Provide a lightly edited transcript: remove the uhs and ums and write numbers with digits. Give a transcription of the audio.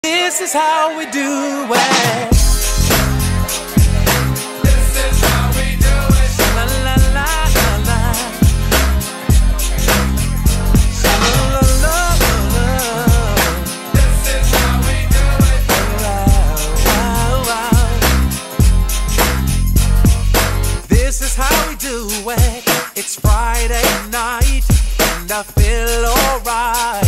This is how we do it. This is how we do it. La la la la la. La la la la. This is how we do it. Wow, wow. This is how we do it. It's Friday night and I feel alright.